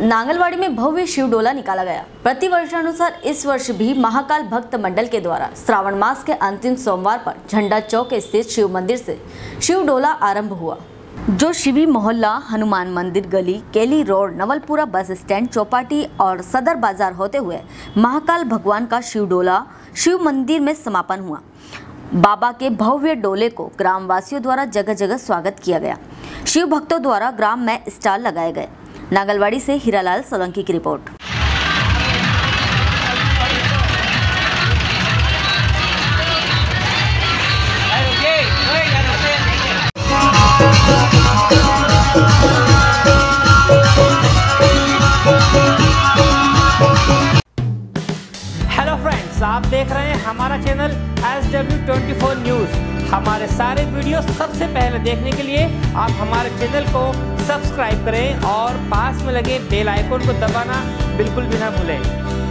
नांगलवाड़ी में भव्य शिव डोला निकाला गया। प्रतिवर्षानुसार इस वर्ष भी महाकाल भक्त मंडल के द्वारा श्रावण मास के अंतिम सोमवार पर झंडा चौक स्थित शिव मंदिर से शिव डोला आरंभ हुआ, जो शिवी मोहल्ला, हनुमान मंदिर गली, केली road, Navalpura bus stand, Chowpatty और सदर बाजार होते हुए महाकाल भगवान का शिव डोला शिव मंदिर में समापन हुआ। बाबा के भव्य डोले को ग्रामवासियों द्वारा जगह जगह स्वागत किया गया। शिव भक्तों द्वारा ग्राम में स्टॉल लगाए गए। नांगलवाड़ी से हीरालाल सोलंकी की रिपोर्ट। हेलो फ्रेंड्स, आप देख रहे हैं हमारा चैनल SW24 न्यूज़। हमारे सारे वीडियो सबसे पहले देखने के लिए आप हमारे चैनल को सब्सक्राइब करें और पास में लगे बेल आइकन को दबाना बिल्कुल भी ना भूलें।